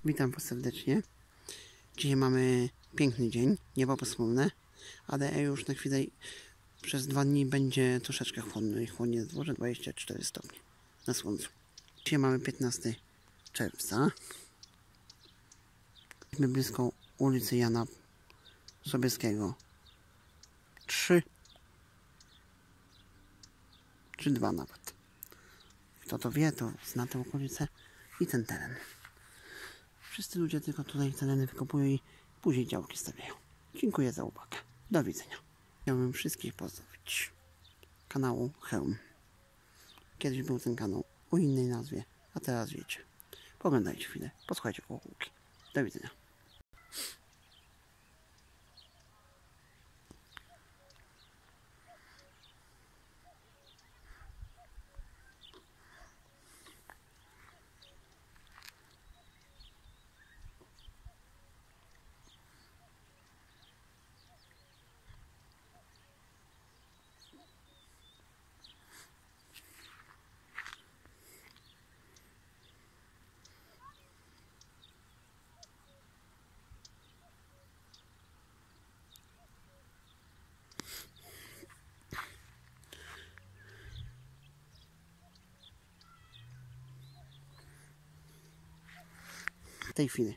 Witam Was serdecznie. Dzisiaj mamy piękny dzień, niebo bezchmurne, ale już na chwilę przez 2 dni będzie troszeczkę chłodno i chłodnie na dworze, 24 stopnie na słońcu. Dzisiaj mamy 15 czerwca. Jesteśmy blisko ulicy Jana Sobieskiego 3 czy 2 nawet. Kto to wie, to zna tę okolicę i ten teren. Wszyscy ludzie tylko tutaj tereny wykopują i później działki stawiają. Dziękuję za uwagę. Do widzenia. Chciałbym wszystkich pozdrowić kanału Hełm. Kiedyś był ten kanał o innej nazwie, a teraz wiecie. Poglądajcie chwilę, posłuchajcie kukułki. Do widzenia. W tej chwili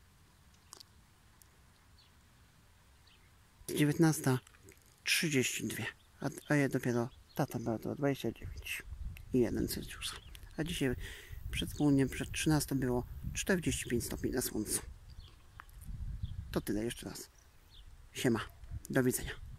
19:32, a ja dopiero ta temperatura 29,1 Celsjusza. A dzisiaj przed południem, przed 13 było 45 stopni na słońcu. To tyle jeszcze raz. Siema. Do widzenia.